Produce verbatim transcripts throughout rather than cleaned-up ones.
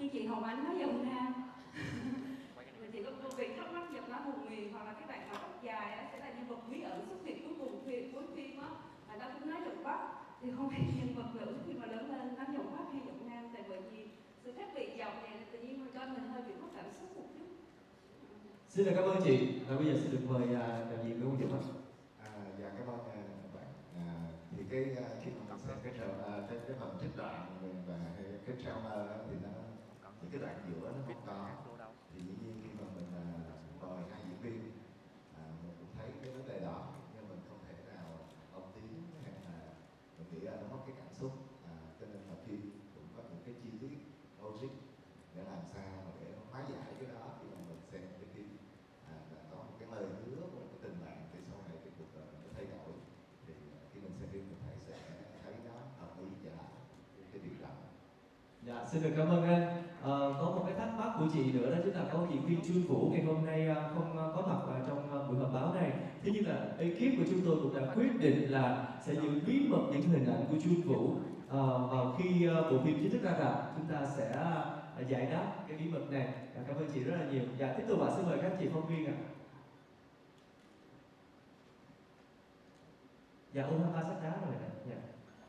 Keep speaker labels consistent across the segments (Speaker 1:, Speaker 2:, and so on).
Speaker 1: như chị Hồng Ánh nói về Hồng Nam. Thì chị có câu vị thắc mắc giật lá buồn nguyền, hoặc là cái bạn mà tóc dài á, sẽ là nhân vật bí ẩn xuất hiện cuối cùng phim cuối phim á, mà ta cũng nói giọng Bắc. Thì không biết nhân vật nữ khi mà lớn lên nói giọng Bắc hay giọng Nam, tại bởi vì sự khác biệt giọng này tự nhiên cho mình hơi bị mất cảm xúc một chút.
Speaker 2: Xin được cảm ơn chị. À, bây giờ xin được mời à, đạo diễn Nguyễn Quang Dũng ạ.
Speaker 3: À, dạ cảm ơn à, bạn. À, thì cái khi mà mình xem cái trailer, à, cái cái phần trích đoạn và cái trailer thì nó những cái đoạn giữa nó không có, thì dĩ nhiên khi mà mình à, mời hai diễn viên, à, mình cũng thấy cái vấn đề đó, nhưng mình không thể nào ông tiếng hay là mình nghĩ là nó mất cái cảm xúc, à, cho nên là phim cũng có những cái chi tiết logic để làm sao mà để nó hóa giải cái đó khi mà mình xem cái phim, à, là có một cái lời hứa của cái tình bạn thì sau này cái cuộc đời nó thay đổi, thì khi mình xem phim mình thấy sẽ thấy nó hợp lý và cái điều đó.
Speaker 2: Dạ, xin được cảm ơn anh. À, có một cái thắc mắc của chị nữa, đó chính là có diễn viên Trương Vũ ngày hôm nay không có mặt trong buổi họp báo này. Thế nhưng là ekip của chúng tôi cũng đã quyết định là sẽ giữ bí mật những hình ảnh của Trương Vũ. À, vào khi bộ phim chính thức ra rạp, chúng ta sẽ giải đáp cái bí mật này. À, cảm ơn chị rất là nhiều. Dạ, tiếp tục ạ, xin mời các chị phóng viên ạ. Dạ, ôm hai ba sách đá rồi nè. Dạ.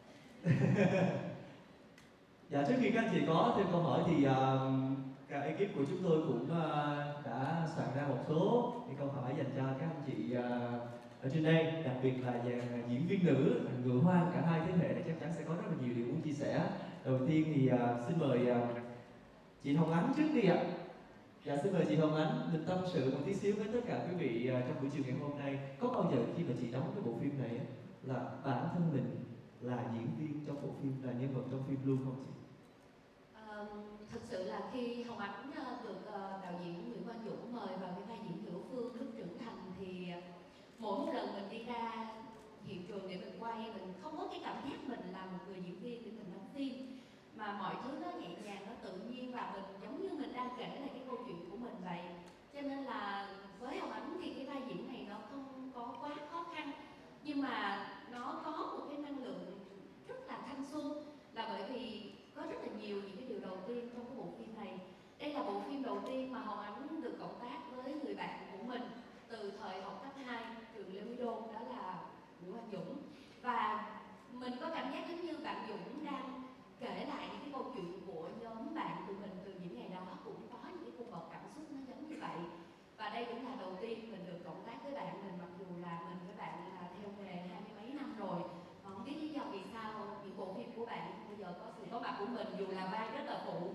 Speaker 2: Dạ, trước khi các anh chị có thêm câu hỏi thì uh, cả ekip của chúng tôi cũng uh, đã soạn ra một số những câu hỏi dành cho các anh chị uh, ở trên đây, đặc biệt là dàn diễn viên nữ ngựa hoang cả hai thế hệ này chắc chắn sẽ có rất là nhiều điều muốn chia sẻ. Đầu tiên thì uh, xin mời uh, chị Hồng Ánh trước đi ạ. Dạ, xin mời chị Hồng Ánh mình tâm sự một tí xíu với tất cả quý vị uh, trong buổi chiều ngày hôm nay. Có bao giờ khi mà chị đóng cái bộ phim này là bản thân mình là diễn viên trong bộ phim, là nhân vật trong phim luôn không chị?
Speaker 4: Uh, thực sự là khi Hồng Ánh uh, được uh, đạo diễn Nguyễn Quang Dũng mời vào cái vai diễn Nữ Phương lúc trưởng thành, thì uh, mỗi một lần mình đi ra hiện trường để mình quay, mình không có cái cảm giác mình là một người diễn viên để mình đóng phim, mà mọi thứ nó nhẹ nhàng, nó tự nhiên, và mình giống như mình đang kể lại cái câu chuyện của mình vậy. Cho nên là với Hồng Ánh thì cái vai diễn này nó không có quá khó khăn, nhưng mà nó có một cái năng lượng rất là thanh xuân, là bởi vì có rất là nhiều những cái điều đầu tiên trong cái bộ phim này. Đây là bộ phim đầu tiên mà Hồng Ánh được cộng tác với người bạn của mình từ thời học cấp hai trường Lê Quý Đôn, đó là Nguyễn Quang Dũng. Và mình có cảm giác giống như bạn Dũng đang kể lại những cái câu chuyện của nhóm bạn của mình từ những ngày đó, cũng có những cái cung bậc cảm xúc nó giống như vậy. Và đây cũng là đầu tiên mình được cộng tác với bạn mình, mặc dù là mình với bạn là theo nghề hai mươi mấy năm rồi. Mà không biết lý do vì sao những bộ phim của bạn bây giờ có sự có mặt của mình dù là vai rất là phụ.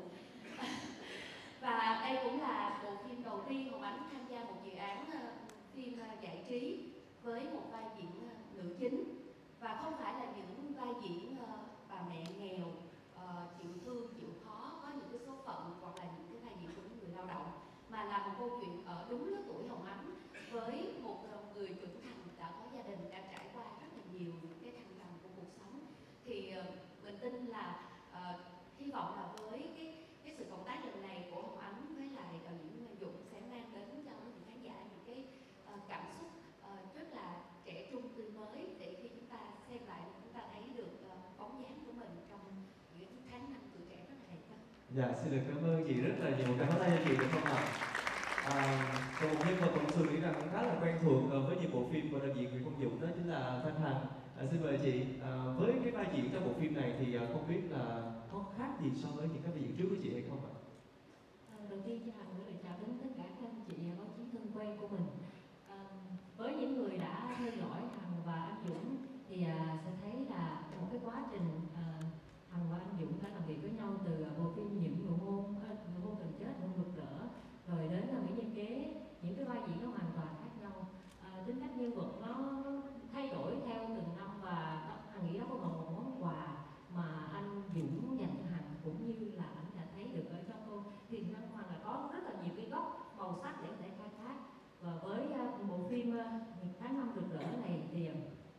Speaker 4: Và đây cũng là bộ phim đầu tiên Hồng Ánh tham gia một dự án uh, phim uh, giải trí với một vai diễn uh, nữ chính. Và không phải là những vai diễn uh, bà mẹ nghèo, uh, chịu thương, chịu khó, có những cái số phận, hoặc là những cái vai diễn của những người lao động, mà là một câu chuyện ở đúng lứa tuổi Hồng Ánh, với một người trưởng thành đã có gia đình, đã trải qua rất là nhiều những cái thăng trầm của cuộc sống. Thì uh, mình tin là uh, hy vọng là với cái cái sự cộng tác lần này của Hồng Ánh với lại đạo diễn Nguyễn Dũng sẽ mang đến cho những khán giả những cái uh, cảm xúc uh, rất là trẻ trung tươi mới, để khi chúng ta xem lại chúng ta thấy được uh, bóng dáng của mình trong những tháng năm tuổi trẻ rất là đẹp đó.
Speaker 2: Dạ, xin được cảm ơn chị rất là nhiều. Cảm ơn anh chị được không ạ? À, còn một nhân vật cũng tôi nghĩ rằng cũng khá là quen thuộc với những bộ phim của đạo diễn Nguyễn Quang Dũng, đó chính là Thanh Hằng. À, xin mời chị. À, với cái vai diễn trong bộ phim này thì không biết là có khác gì so với những cái vai diễn trước của chị hay không ạ?
Speaker 5: À, đầu tiên cho Hằng gửi lời chào đến tất cả các anh chị báo chí thân quen của mình. À, với những người đã theo dõi Hằng và anh Dũng thì à, sẽ thấy là một cái quá trình à, Hằng và anh Dũng đã làm việc với nhau từ bộ phim Những Nụ Hôn, Nụ Hôn Cần Chết, Hôn Rực Rỡ, rồi đến là Mỹ Nhân Kế, những cái vai diễn nó hoàn toàn khác nhau. À, tính cách nhân vật nó, nó thay đổi theo từng năm, và Hằng nghĩ đó cũng là một món quà mà anh Dũng dành cho Hằng, cũng như là anh đã thấy được ở trong cô thì Hằng Hoàng là có rất là nhiều cái góc màu sắc để có thể khai thác. Và với uh, bộ phim uh, Tháng Năm Rực Rỡ này thì uh,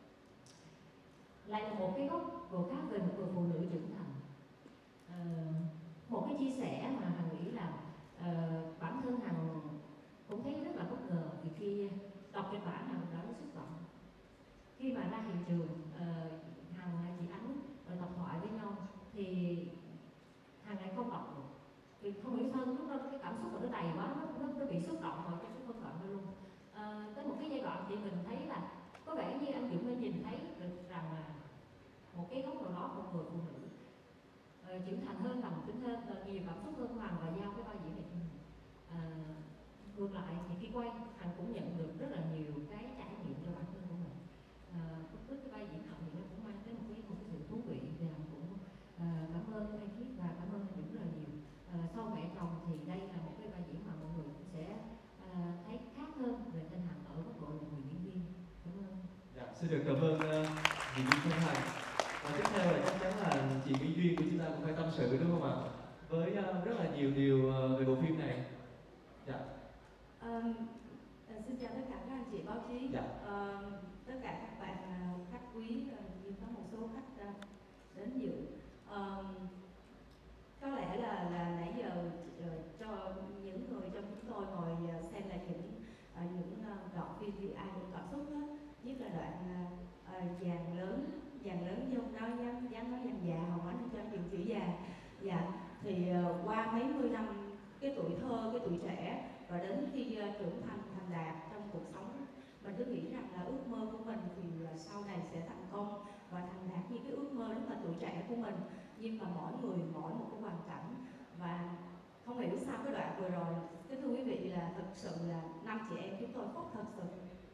Speaker 5: lại là một cái góc độ khác về một người phụ nữ trưởng thành. Uh, một cái chia sẻ mà Hằng nghĩ là uh, bản thân Hằng cũng thấy rất là bất ngờ, vì khi đọc kịch bản Hằng đã xúc động. Khi mà ra hiện trường, uh, Hằng và chị Ánh rồi đọc thoại với nhau thì Hằng lại không đọc được, vì trưởng thành hơn, đồng tính hơn, uh, nhiều cảm xúc hơn Hoàng và giao cái vai diễn này cho mình. Uh, ngược lại thì khi quay Hằng cũng nhận được rất là nhiều cái trải nghiệm cho bản thân của mình. Uh, với cái vai diễn Hằng thì nó cũng mang tới một cái một cái sự thú vị, thì Hằng cũng uh, cảm ơn ekip và cảm ơn anh Dũng rất là nhiều. Uh, sau Mẹ Chồng thì đây là một cái vai diễn mà mọi người cũng sẽ uh, thấy khác hơn về tên Hằng ở góc độ là người diễn viên. Cảm ơn.
Speaker 2: Dạ, xin được cảm ơn uh, chị Duy Phương Hằng. Và tiếp theo là chắc chắn là chị Mỹ Duyên của chúng ta cũng phải tâm sự đúng không ạ? Với uh, rất là nhiều điều uh, về bộ phim này. Dạ.
Speaker 6: Um, uh, xin chào tất cả các anh chị báo chí,
Speaker 2: dạ.
Speaker 6: uh, tất cả các bạn uh, khách quý, uh, như có một số khách uh, đến dự. Uh, có lẽ là là nãy giờ uh, cho những người trong chúng tôi ngồi uh, xem lại những uh, những uh, đoạn phim thì ai cũng cảm xúc hết, nhất là đoạn uh, uh, vàng lớn vàng lớn dông nói dám dám nói vàng già hồng ánh cho những chữ già. Dạ, thì uh, qua mấy mươi năm cái tuổi thơ, cái tuổi trẻ và đến khi uh, trưởng thành thành đạt trong cuộc sống, mình cứ nghĩ rằng là ước mơ của mình thì uh, sau này sẽ thành công và thành đạt như cái ước mơ rất là tuổi trẻ của mình. Nhưng mà mỗi người mỗi một cái hoàn cảnh, và không hiểu sao cái đoạn vừa rồi, cái thưa quý vị, là thật sự là năm chị em chúng tôi khóc thật sự.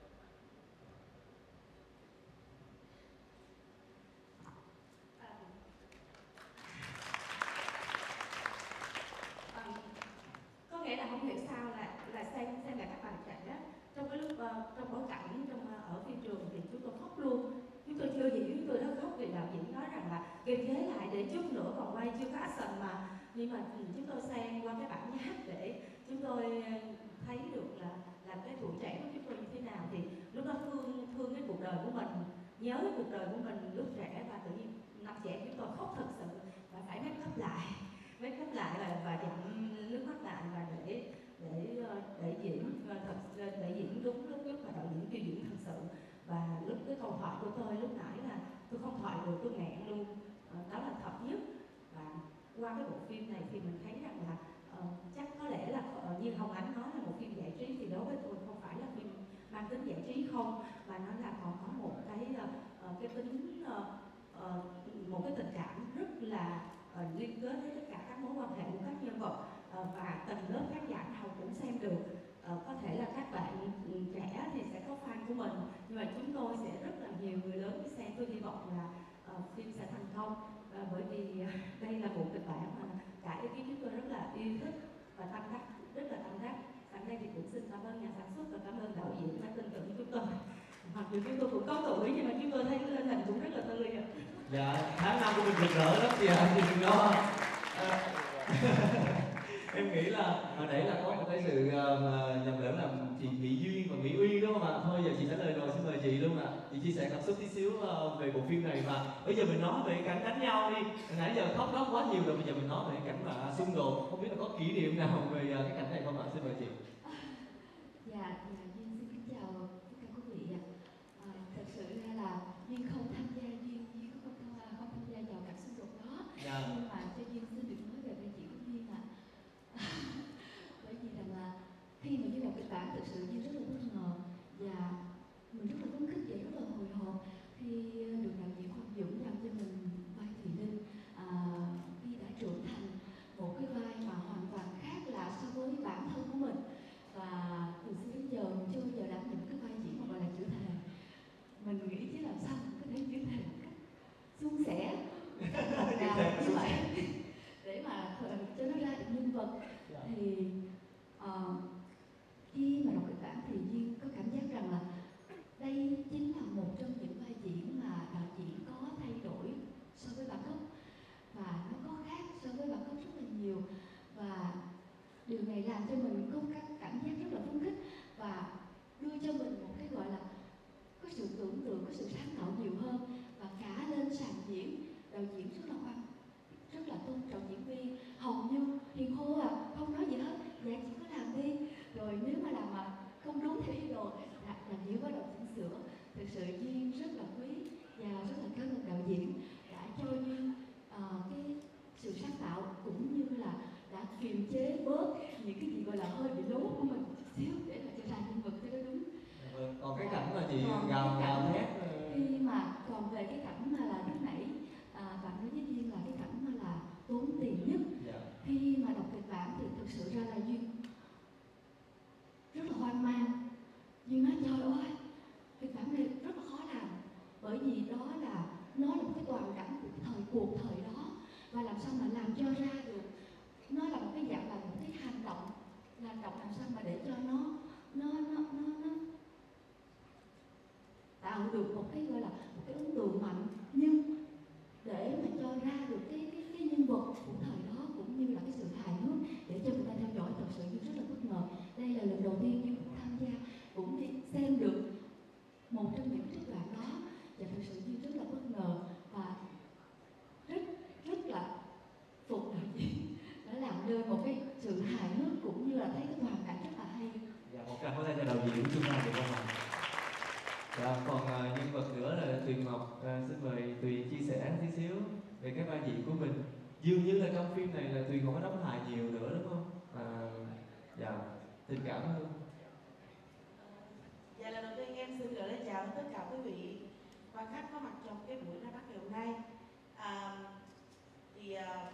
Speaker 6: Có nghĩa là không hiểu sao là là xem xem lại các bạn trẻ á, trong cái lúc uh, trong bối cảnh trong uh, ở phim trường thì chúng tôi khóc luôn. Chúng tôi chưa hiểu, chúng tôi đã khóc vì đạo diễn nói rằng là kiềm chế lại để chút nữa còn quay chưa có action mà. Nhưng mà chúng tôi xem qua cái bản nháp để chúng tôi thấy được là là cái tuổi trẻ của chúng tôi như thế nào, thì lúc đó thương thương cái cuộc đời của mình, nhớ cái cuộc đời của mình lúc trẻ, và tự nhiên năm trẻ chúng tôi khóc thật sự và phải make up lại make up lại và và dặm nước mắt lại và để để để diễn thật để diễn đúng lúc lúc mà đạo diễn kêu diễn thật sự. Và lúc cái câu thoại của tôi lúc nãy là tôi không thoại được, tôi nghẹn luôn, đó là thật nhất. Và qua cái bộ phim này thì mình thấy rằng là uh, chắc có lẽ là uh, như Hồng Ánh nói là một phim giải trí, thì đối với tôi không phải là phim mang tính giải trí không, mà nó là còn có một cái uh, cái tính uh, uh, một cái tình cảm rất là uh, liên kết với tất cả các mối quan hệ của các nhân vật, uh, và tầng lớp khán giả nào cũng xem được. Uh, có thể là các bạn trẻ thì sẽ có fan của mình, nhưng mà chúng tôi sẽ rất là nhiều người lớn đi xem. Tôi hy vọng là uh, phim sẽ thành công, uh, bởi vì uh, đây là một kịch bản mà cả ekip chúng tôi rất là yêu thích và tâm đắc, rất là tâm đắc. Sẵn đây thì cũng xin cảm ơn nhà sản xuất và cảm ơn đạo diễn đã tin tưởng chúng tôi. Mặc dù chúng tôi cũng có tuổi nhưng mà chúng tôi thấy lên hình cũng rất là tươi.
Speaker 2: Dạ, tháng năm của mình rực rỡ lắm chị ạ, chị đừng lo. Em nghĩ là hồi nãy là có một cái sự uh, nhầm lẫn là chị Mỹ Duyên và Mỹ Uy đúng không ạ? Thôi giờ chị trả lời rồi, xin mời chị luôn ạ. Chị chia sẻ cảm xúc tí xíu uh, về bộ phim này, và bây giờ mình nói về cảnh đánh nhau đi. Nãy giờ khóc lóc quá nhiều rồi, bây giờ mình nói về cảnh mà xung đột. Không biết là có kỷ niệm nào về uh, cái cảnh này không ạ? Xin mời chị.
Speaker 4: Dạ, dạ Duyên xin kính chào tất cả quý vị ạ. À, thật sự ra là Duyên không tham gia, Duyên Duyên không không không tham gia vào cảnh xung đột đó.
Speaker 2: Dạ.
Speaker 4: Nhưng mà cho Duyên xin được nói về vai diễn của Duyên ạ. À. Bởi vì rằng là khi mà Duyên đọc kịch bản, thực sự Duyên rất là bất ngờ và mình rất là phấn khích và rất là hồi hộp khi được đạo diễn Hoàng Dũng giao cho mình vai Thùy Linh. À, khi đã trưởng thành một cái vai mà hoàn toàn khác lạ so với bản thân của mình, và từ xưa đến giờ mình chưa bao giờ đảm nhận cái vai diễn mà gọi là chữ thề. Mình nghĩ chứ làm sao mình có thể chữ thề một cách suôn sẻ như vậy để mà cho nó ra được nhân vật. Thì uh, khi mà đọc kịch bản thì Duyên có cảm giác rằng là đây chính là một trong những vai diễn mà đạo diễn có thay đổi so với bản gốc, và nó có khác so với bản gốc rất là nhiều, và điều này làm cho mình có các cảm giác rất là phấn khích và đưa cho mình một cái gọi là có sự tưởng tượng, có sự sáng tạo nhiều hơn. Và cả lên sàn diễn, đạo diễn rất là quan rất là tôn trọng diễn viên, hầu như hiền khô à, không nói gì hết, dạ chỉ có làm đi, rồi nếu mà làm mà không đúng theo ý đồ là đạo diễn có động chỉnh sửa. Thực sự Duyên rất là quý và rất là cảm ơn đạo diễn đã cho Duyên uh, cái sự sáng tạo, cũng như là đã kiềm chế bớt những cái gì gọi là hơi bị lố của mình chút xíu để mà cho ra nhân vật cho nó đúng.
Speaker 2: Vâng, còn cái cảnh mà chị
Speaker 4: Còn
Speaker 2: gào
Speaker 4: cái
Speaker 2: gào
Speaker 4: cảnh
Speaker 2: thét
Speaker 4: khi mà còn về cái cảnh mà là lúc nãy à, bạn nói với Duyên là cái cảnh mà là tốn cho ra được, nó là một cái dạng là một cái hành động, là hành động làm sao mà để cho nó nó nó nó, nó tạo được một cái gọi là một cái ấn tượng mạnh, nhưng để mà cho ra được cái cái cái nhân vật của thời đó cũng như là cái sự hài hước để cho người ta theo dõi, thật sự như rất là bất ngờ. Đây là lần đầu tiên như tham gia cũng đi xem được một trong những trích đoạn đó, và thật sự như rất là bất ngờ và rất rất là phục đạo diễn đã làm nên một cái sự hài hước cũng như là thấy cái hoàn cảnh rất là hay.
Speaker 2: Dạ, một tràng pháo tay cho đạo diễn Trung Lan được không ạ? Dạ, còn uh, nhân vật nữa là Tuyền Ngọc, uh, xin mời Tuyền chia sẻ tí xíu về cái vai diễn của mình. Dường như là trong phim này là Tuyền không có đóng hài nhiều nữa đúng không? À, dạ, tình cảm hơn.
Speaker 7: Dạ, lần đầu tiên em xin gửi lời chào tất cả quý vị quan khách có mặt trong cái buổi ra mắt ngày hôm nay. À, thì uh,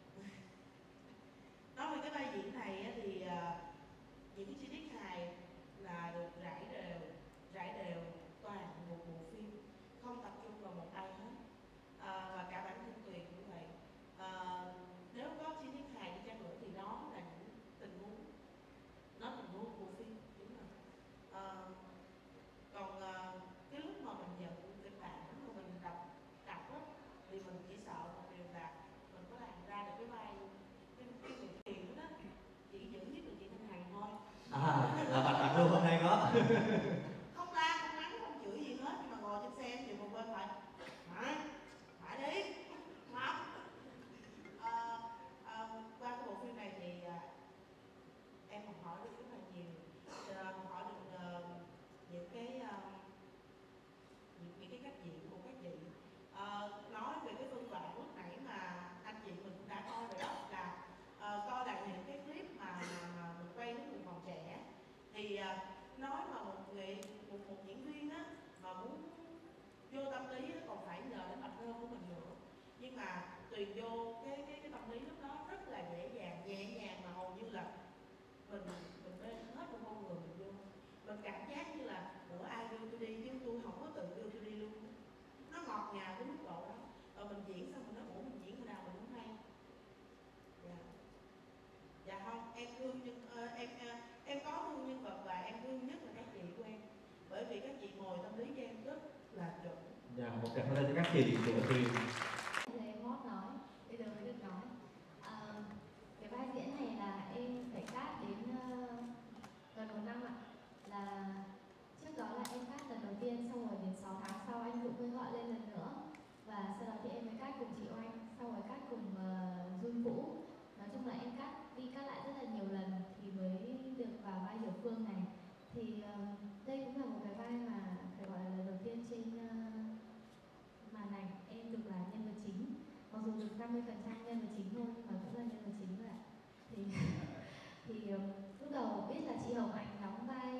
Speaker 7: nói về cái vai diễn này thì uh, những cái chi tiết hài là được rải đều rải đều toàn một bộ phim, không tập trung vào một ai hết, à, và cả bản thân Tuyền cũng vậy. À, nếu có chi tiết hài đi chăng nữa thì nó là những tình huống, nó tình huống của phim đúng rồi. À, còn à, cái lúc mà mình nhận kịch bản mà mình đọc đọc á, thì mình chỉ sợ một điều là mình có làm ra được cái vai cái cái người Tuyền đó, chỉ giữ nhất được chị Thanh Hằng thôi.
Speaker 2: À, là bạn bạn luôn hôm nay có.
Speaker 7: Không la, không mắng, không chửi gì hết, nhưng mà ngồi trên xe thì một bên phải phải phải đi không. À, à, qua cái bộ phim này thì à, em học hỏi được rất là nhiều, à, học hỏi được uh, những cái uh, những, những cái cách diễn của các chị. À, nói về cái phân đoạn lúc nãy mà anh chị mình cũng đã coi rồi đó, là uh, coi lại những cái clip mà, mà mình quay với người còn trẻ thì uh, nói mà một nghệ một, một diễn viên á mà muốn vô tâm lý á, còn phải nhờ đến tập thơ của mình nữa, nhưng mà Tuyền vô cái cái cái tâm lý lúc đó rất là dễ dàng, nhẹ nhàng, mà hầu như là mình mình bên hết một con người mình vô, mình cảm giác như là của ai đưa tôi đi chứ tôi không có tự đưa tôi đi luôn, nó ngọt ngào cái mức độ đó. Rồi mình diễn xong mình nói ủa mình diễn thế nào mình không hay. Dạ, dạ không, em thương nhưng uh, em uh, em có thương nhân vật và em thương nhất là các chị của em, bởi vì các chị ngồi tâm lý cho em rất là chuẩn.
Speaker 2: Dạ, một tràng pháo tay cho các chị của Tuyền.
Speaker 5: Là em mót nói, bây giờ mới được nói. À, cái vai diễn này là em phải cast đến uh, gần một năm ạ. Là trước đó là em cast lần đầu tiên, xong rồi đến sáu tháng sau anh Dũng mới gọi lên lần nữa, và sau đó thì em mới cast cùng chị Oanh, xong rồi cast cùng uh, Dung Vũ. Nói chung là em cast đi cast lại rất là nhiều lần thì mới được vào vai Hiểu Phương này. Thì uh, đây cũng là một cái vai mà phải gọi là lần đầu tiên trên uh, màn ảnh em được là nhân vật chính, mặc dù được năm mươi phần trăm nhân vật chính thôi nhưng mà cũng là nhân vật chính rồi ạ. Thì thì um, lúc đầu biết là chị Hồng Hạnh đóng vai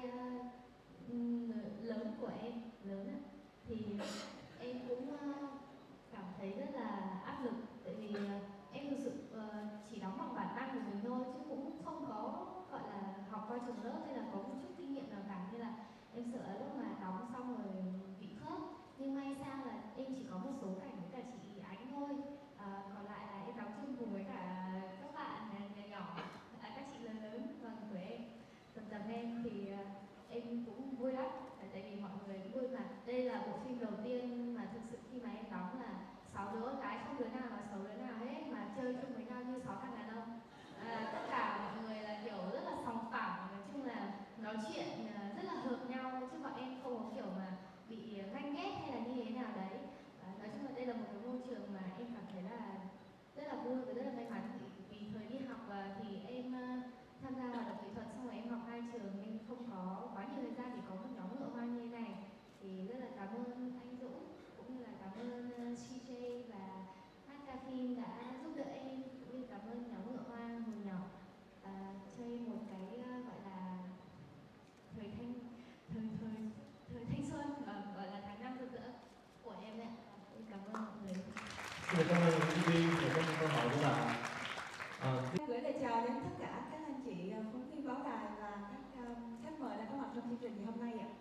Speaker 5: uh, lớn của em lớn ạ, thì em cũng uh, cảm thấy rất là áp lực, tại vì uh, em thực sự uh, chỉ đóng bằng bản năng của mình thôi chứ cũng không có gọi là học qua trường lớp hay là có một chút kinh nghiệm nào cả, nên là em sợ lúc mà đóng xong rồi bị khớp. Nhưng may sao là em chỉ có một số cảnh với cả chị Ánh thôi, à, còn lại là em đóng chung cùng với cả các bạn nhỏ nhỏ, à, các chị lớn lớn bằng tuổi em, tầm tầm em, thì uh, em cũng vui lắm, tại vì mọi người cũng vui mà. Đây là bộ phim đầu tiên mà thực sự khi mà em đóng là sáu đứa con gái, không đứa nào là xấu đứa nào hết, mà chơi chung với nhau như sáu thằng đàn ông. À, tất cả mọi người là kiểu rất là sòng phẳng, nói chung là nói chuyện uh, rất là hợp nhau, chứ bọn em không có kiểu mà bị ganh ghét hay là như thế nào đấy. À, nói chung là đây là một cái môi trường mà em cảm thấy là rất là vui và rất là may mắn, vì, vì thời đi học uh, thì em uh, tham gia hoạt động nghệ thuật, xong rồi em học hai trường nên không có quá nhiều thời gian để có một nhóm ngựa hoa như thế này. Thì rất là cảm ơn anh Dũng cũng như là cảm ơn uh, xê jay và hát ca phim đã giúp đỡ em, cũng như cảm ơn nhóm ngựa hoa hồi nhỏ uh, cho em một cái uh, gọi là thời thanh thời thời thời thanh xuân, và gọi là tháng năm rực rỡ của em đấy. Em cảm ơn mọi người.
Speaker 2: Xin cảm ơn Duy Duy và các câu hỏi của bạn. À,
Speaker 8: gửi lời chào đến tất cả các anh chị phóng viên báo đài và các uh, khách mời đã có mặt trong chương trình ngày hôm nay ạ.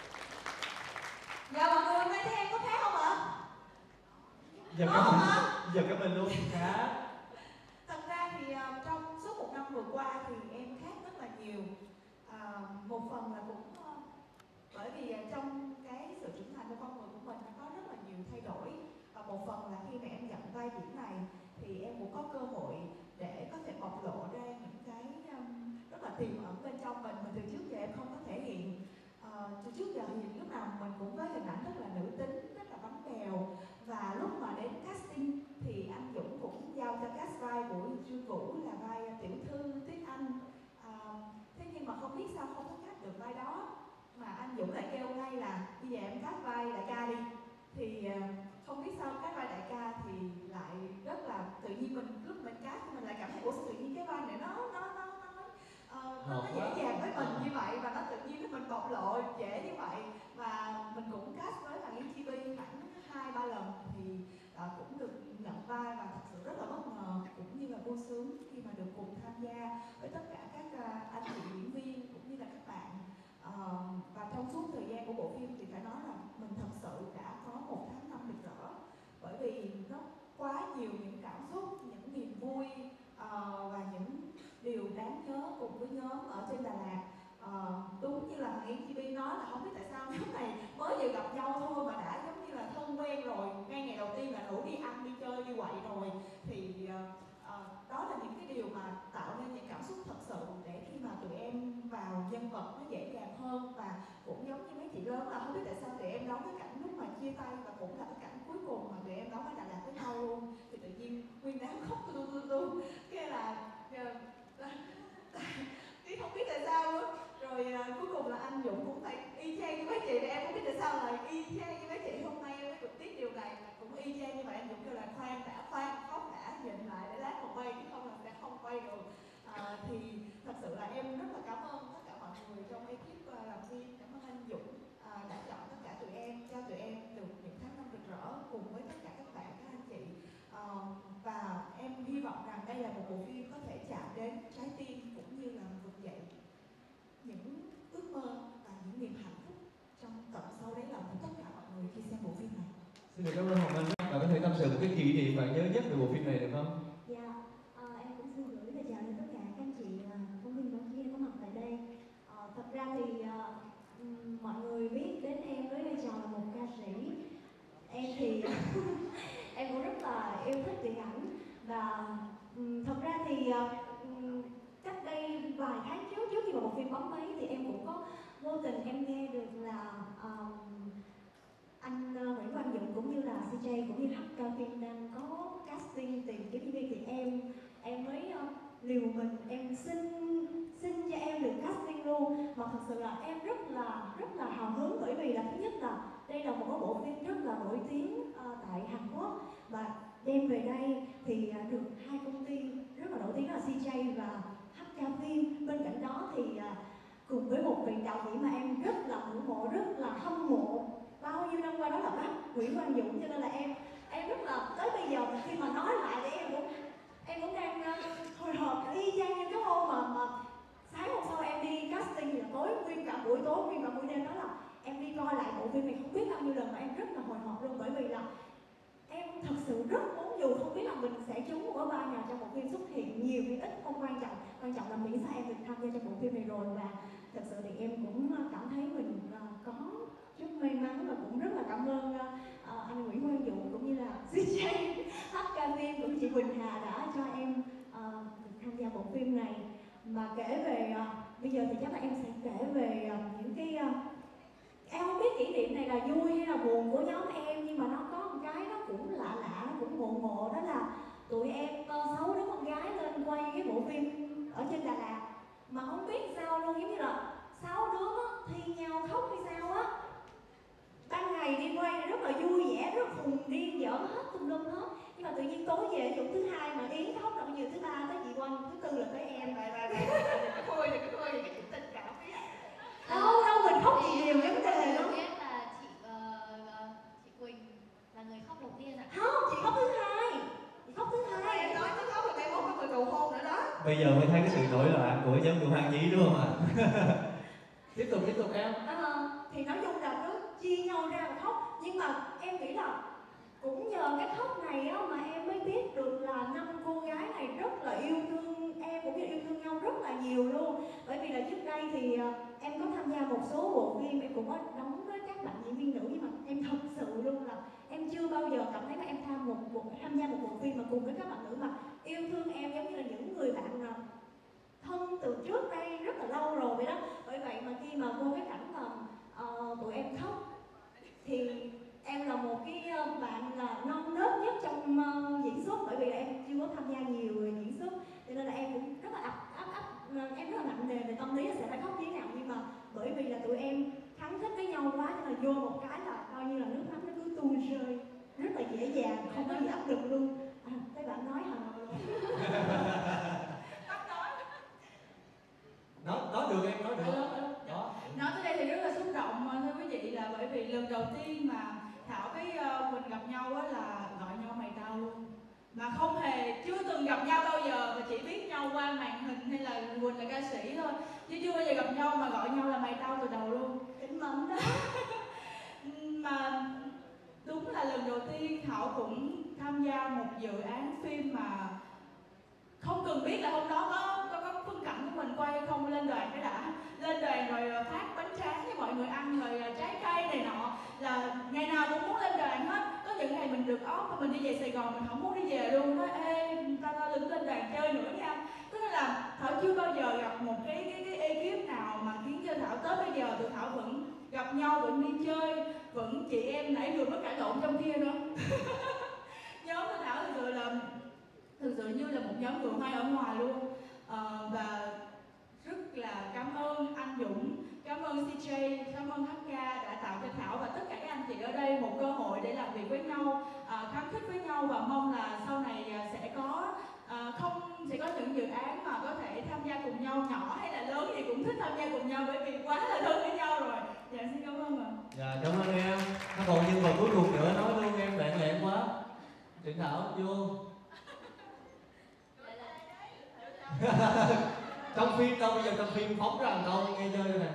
Speaker 8: Dạ mọi người hôm nay thấy em có khác không ạ?
Speaker 2: dạ,
Speaker 8: Có
Speaker 2: cảm
Speaker 8: không
Speaker 2: ơn.
Speaker 8: ạ?
Speaker 2: Giờ cảm ơn luôn khá.
Speaker 8: Thật ra thì uh, trong suốt một năm vừa qua thì em khác rất là nhiều. Uh, một phần là cũng uh, bởi vì uh, trong cái sự trưởng thành của con người của mình nó có rất là nhiều thay đổi. Và một phần là khi mà em nhận vai diễn này thì em cũng có cơ hội để có thể bộc lộ ra những cái um, rất là tiềm ẩn bên trong mình mà từ trước giờ em không có thể hiện. Uh, từ trước giờ thì lúc nào mình cũng với hình ảnh rất là nữ tính, rất là bánh bèo. Và lúc mà đến casting thì anh Dũng cũng giao cho cast vai của Trương Vũ là vai tiểu thư Tuyết Anh. À, thế nhưng mà không biết sao không có cast được vai đó, mà anh Dũng lại kêu ngay là bây giờ em cast vai đại ca đi. Thì uh, không biết sao cast vai đại ca thì lại rất là tự nhiên, mình lúc mình cast mình lại cảm thấy ủa sao tự nhiên cái vai này nó nó nó nó Uh, nó, nó dễ dàng với mình như vậy và nó tự nhiên mình bộc lộ dễ như vậy. Và mình cũng cast với thằng Yến Chi Bi khoảng hai ba lần thì uh, cũng được nhận vai và thật sự rất là bất ngờ cũng như là vui sướng khi mà được cùng tham gia với tất cả các uh, anh chị diễn viên cũng như là các bạn. Uh, và trong suốt thời gian của bộ phim thì phải nói là mình thật sự đã có một tháng năm rực rỡ, bởi vì nó quá nhiều những cảm xúc, những niềm vui uh, và những điều đáng nhớ cùng với nhóm ở trên Đà Lạt. Ờ, đúng như là thằng Yến Chi Bi nói là không biết tại sao nhóm này mới vừa gặp nhau thôi mà đã giống như là thân quen rồi, ngay ngày đầu tiên là rủ đi ăn, đi chơi, đi quậy rồi. Thì uh, uh, đó là những cái điều mà tạo nên những cảm xúc thật sự để khi mà tụi em vào nhân vật nó dễ dàng hơn. Và cũng giống như mấy chị lớn là không biết tại sao tụi em đóng cái cảnh lúc mà chia tay và cũng là cái cảnh cuối cùng mà tụi em đóng ở Đà Lạt với nhau luôn, thì tự nhiên nguyên đám khóc tu tu tu cái là Tí không biết tại sao nữa. Rồi uh, cuối cùng là anh Dũng cũng phải y chang như mấy chị, và em không biết tại sao lại y chang như mấy chị. Hôm nay mới được biết điều này cũng y chang như vậy. Anh Dũng kêu là khoan đã, khoan khóc đã, nhìn lại để lát còn quay chứ không là sẽ không quay được. Uh, thì thật sự là em rất là cảm ơn tất cả mọi người trong ekip uh, làm phim. Cảm ơn anh Dũng uh, đã chọn tất cả tụi em, cho tụi em được những tháng năm rực rỡ cùng với tất cả các bạn, các anh chị. Uh, và em hy vọng rằng đây là một bộ phim có thể chạm đến trái tim cũng như là vực dậy những ước mơ và những niềm hạnh phúc trong tận sâu đáy lòng của tất cả mọi người khi xem bộ phim này.
Speaker 2: Xin được cảm ơn Hồng Anh. Bạn có thể tâm sự một cái kỷ niệm bạn nhớ nhất về bộ phim này được không?
Speaker 9: Dạ, à, em cũng xin gửi lời chào đến tất cả các anh chị phóng viên báo chí có mặt tại đây. À, thật ra thì à, mọi người biết đến em với vai trò là một ca sĩ. Em thì em cũng rất là yêu thích điện ảnh và um, thật ra thì um, cách đây vài tháng trước trước khi mà bộ phim bấm máy thì em cũng có vô tình em nghe được là um, anh uh, Nguyễn Quang Dũng cũng như là xê jay cũng như hát ca phim đang có casting tìm kiếm diễn viên, thì em em mới uh, liều mình em xin xin cho em được casting luôn. Mà thật sự là em rất là rất là hào hứng, bởi vì là thứ nhất là đây là một cái bộ phim rất là nổi tiếng uh, tại Hàn Quốc và đem về đây thì uh, được hai công ty rất là nổi tiếng là xê jay và hát ca phim. Bên cạnh đó thì uh, cùng với một vị đạo diễn mà em rất là ngưỡng mộ, rất là hâm mộ bao nhiêu năm qua, đó là bác Nguyễn Quang Dũng, cho nên là em em rất là tới bây giờ khi mà nói lại thì em cũng em cũng đang uh, hồi hộp y chang như cái hôm mà mà sáng hôm sau em đi casting là tối nguyên cả buổi tối nguyên cả buổi đêm, đó là em đi coi lại bộ phim này không biết bao nhiêu lần mà em rất là hồi hộp luôn, bởi vì là em thật sự rất muốn, dù không biết là mình sẽ trúng một cái vai nào trong bộ phim, xuất hiện nhiều hay ít không quan trọng, quan trọng là miễn sao em được tham gia trong bộ phim này rồi. Và thật sự thì em cũng cảm thấy mình uh, có chút may mắn và cũng rất là cảm ơn uh, uh, anh Nguyễn Quang Dũng cũng như là xê jay, hát ca phim cũng chị Quỳnh Hà đã cho em uh, được tham gia bộ phim này. Mà kể về uh, bây giờ thì chắc là em sẽ kể về uh, những cái uh, em không biết kỷ niệm này là vui hay là buồn của nhóm em, nhưng mà nó có một cái nó cũng lạ lạ, nó cũng ngộ ngộ, đó là tụi em uh, sáu đứa con gái lên quay cái bộ phim ở trên Đà Lạt mà không biết sao luôn, giống như là sáu đứa thi nhau khóc hay sao á. Ban ngày đi quay rất là vui vẻ, rất khùng điên giỡn hết tùm lum hết, nhưng mà tự nhiên tối về Dũng thứ hai mà Yến khóc, rồi bây giờ thứ ba tới chị Oanh, thứ tư là tới em, vậy vậy vậy cái thôi thì cái thôi thì cái tình cảm ấy. Đâu đâu mình khóc gì nhiều vấn đề lắm.
Speaker 4: Biết là chị uh, chị Quỳnh là người khóc đầu tiên ạ.
Speaker 9: Không, chị khóc thứ hai. Chị khóc thứ hai.
Speaker 8: Em nói chứ khóc rồi mai mốt có người cầu hôn nữa đó.
Speaker 2: Bây giờ mới thấy cái sự nổi loạn của nhóm Đường Hoàng Nhí đúng không ạ? Tiếp tục tiếp tục em.
Speaker 9: À, thì nói chung là cứ chia nhau ra mà khóc, nhưng mà em nghĩ là cũng nhờ cái khóc này á mà em mới biết được là năm cô gái này rất là yêu thương em, cũng như yêu thương nhau rất là nhiều luôn. Bởi vì là trước đây thì em có tham gia một số bộ phim, em cũng có đóng với các bạn diễn viên nữ, nhưng mà em thật sự luôn là em chưa bao giờ cảm thấy là em tham một bộ, tham gia một bộ phim mà cùng với các bạn nữ mà yêu thương em giống như là những người bạn thân từ trước đây rất là lâu rồi vậy đó. Bởi vậy mà khi mà vô cái cảnh mà uh, tụi em khóc thì em là một cái bạn là non nớt nhất trong uh, diễn xuất, bởi vì là em chưa có tham gia nhiều người diễn xuất, cho nên là em cũng rất là áp áp áp em rất là nặng nề về tâm lý là sẽ phải khóc như thế nào. Nhưng mà bởi vì là tụi em khăng khít với nhau quá cho nên là vô một cái là coi như là nước mắt nó cứ tuôn rơi rất là dễ dàng, không có gì áp lực luôn. À, cái bạn nói hả?
Speaker 2: nói nói được em nói được đó.
Speaker 10: Nói tới đây thì rất là xúc động thưa quý vị, là bởi vì lần đầu tiên mà Thảo với uh, Quỳnh gặp nhau á là gọi nhau mày tao luôn, mà không hề chưa từng gặp nhau bao giờ, và chỉ biết nhau qua màn hình hay là Quỳnh là ca sĩ thôi, chứ chưa bao giờ gặp nhau mà gọi nhau là mày tao từ đầu luôn.
Speaker 9: Tính mầm đó.
Speaker 10: Mà đúng là lần đầu tiên Thảo cũng tham gia một dự án phim mà không cần biết là hôm đó có có, có phân cảnh của mình quay không, lên đoàn cái đã lên đoàn rồi phát bánh tráng với mọi người ăn, rồi trái cây này nọ, là ngày nào cũng muốn lên đoàn hết. Có những ngày mình được off mà mình đi về Sài Gòn mình không muốn đi về luôn, nói ê ta ta đừng lên đoàn chơi nữa nha. Tức là Thảo chưa bao giờ gặp một cái cái cái ekip nào mà khiến cho Thảo tới bây giờ tụi Thảo vẫn gặp nhau, vẫn đi chơi, vẫn chị em nãy vừa mới cãi lộn trong kia nữa. Nhóm của Thảo thực sự là thực sự như là một nhóm người hay ở ngoài luôn. À, và rất là cảm ơn anh Dũng, cảm ơn xê gi, cảm ơn hát ca đã tạo cho Thảo và tất cả các anh chị ở đây một cơ hội để làm việc với nhau, à, khám khích với nhau, và mong là sau này sẽ có à, không sẽ có những dự án mà có thể tham gia cùng nhau, nhỏ hay là lớn thì cũng thích tham gia cùng nhau, bởi vì quá là thân với nhau rồi. Dạ xin cảm ơn ạ.
Speaker 2: Dạ cảm ơn em. Nó còn nhân vật cuối cùng nữa, nói luôn em, bạn lẹn quá. Trịnh Thảo vô. Trong phim đâu, bây giờ trong phim phóng ra một câu nghe chơi nè.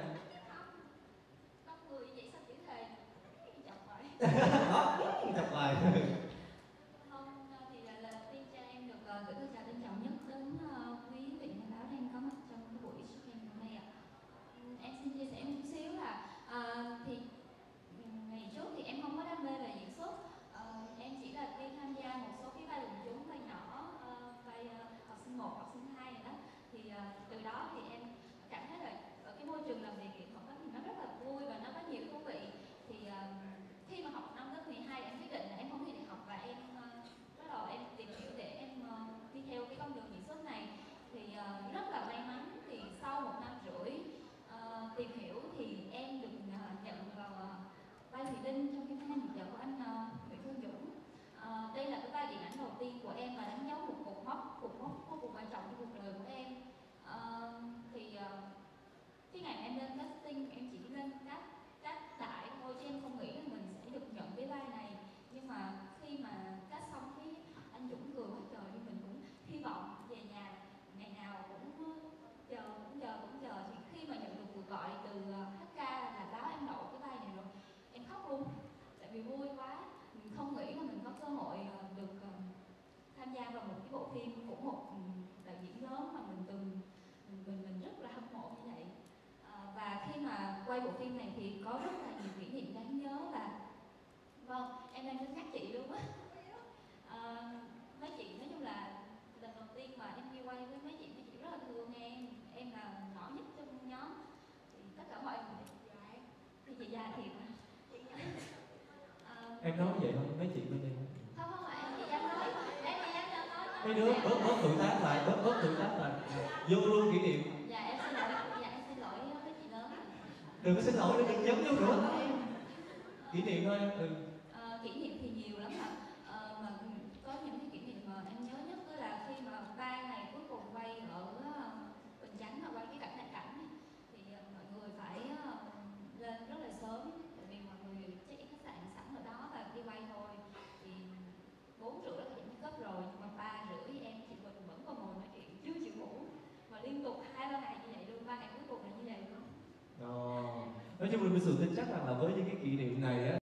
Speaker 4: Con người vậy sao chữ thề chọc lại.
Speaker 2: Đó, chọc lại.
Speaker 4: Không, thì là lần đầu tiên cho em được gửi lời chào trân trọng nhất đến uh, quý vị nhà báo đang có mặt trong cái buổi showcase hôm nay ạ. Em xin chia sẻ một chút xíu là uh, thì ngày trước thì em không có đam mê về diễn xuất, uh, em chỉ là đi tham gia một số cái vai quần chúng, vai nhỏ, uh, vai uh, học sinh một, học sinh hai này đó. Thì uh, từ đó thì em cảm thấy là ở cái môi trường làm việc nghệ thuật đó thì nó rất là vui và nó có nhiều thú vị. Thì uh, khi mà học năm lớp mười hai em quyết định là em không đi đại học và em uh, bắt đầu em tìm hiểu để em uh, đi theo cái con đường diễn xuất này. Thì uh, rất là may mắn thì sau một năm rưỡi uh, tìm hiểu thì em được uh, nhận vào uh, vai Thùy Linh trong phim Hai Nhịp Dạo của anh uh, Nguyễn Phương Dũng. Uh, đây là cái vai điện ảnh đầu tiên của em và đánh dấu một cột mốc, cột mốc vô cùng quan trọng trong cuộc đời của em. Uh, thì uh, cái ngày em lên casting em chỉ lên cast cast đại thôi chứ em không nghĩ là mình sẽ được nhận cái vai này. Nhưng mà khi mà cast xong cái anh Dũng cười quá trời, nhưng mình cũng hy vọng về nhà ngày nào cũng chờ cũng chờ cũng chờ. Thì khi mà nhận được cuộc gọi từ hát ca là báo em đậu cái vai này rồi, em khóc luôn, tại vì vui quá. Mình không nghĩ là mình có cơ hội được tham gia vào một cái bộ phim của một đạo diễn lớn mà mình từng mình mình, mình rất là hâm mộ như vậy. À, và khi mà quay bộ phim này thì có rất là nhiều kỷ niệm đáng nhớ. Và vâng, em đang tính nhắc chị luôn á. À, mấy chị nói chung là lần đầu tiên mà em đi quay với mấy chị, mấy chị rất là thương em, em là nhỏ nhất trong nhóm, thì tất cả mọi người thì chị già thiệt mà. À,
Speaker 2: em nói vậy thôi, mấy chị bên đây
Speaker 4: không không em chỉ dám nói, em chỉ dám nói
Speaker 2: mấy đứa bớt bớt tự tác lại, bớt bớt tự tác lại, vô luôn kỷ niệm.
Speaker 4: Dạ em xin lỗi, dạ em xin lỗi với chị lớn.
Speaker 2: Đừng có xin lỗi, đừng nhấn vô nữa. Kỷ niệm thôi. Ừ.
Speaker 4: À, kỷ niệm thì nhiều lắm ạ. À, mà có những cái kỷ niệm mà em nhớ nhất đó là khi mà ba ngày cuối cùng quay ở Bình Chánh và quay cái cảnh đại cảnh ấy, thì mọi người phải lên rất là sớm, tại vì mọi người check in khách sạn sẵn ở đó và đi quay thôi. Thì bốn rưỡi là phải make up rồi, nhưng mà ba rưỡi em chị Quỳnh vẫn còn ngồi nói chuyện chưa chịu ngủ, mà liên tục hai ba ngày như vậy luôn, ba ngày cuối cùng là như vậy luôn.
Speaker 2: Ờ, nói chung là mình sự tin chắc rằng là với những cái kỷ niệm này á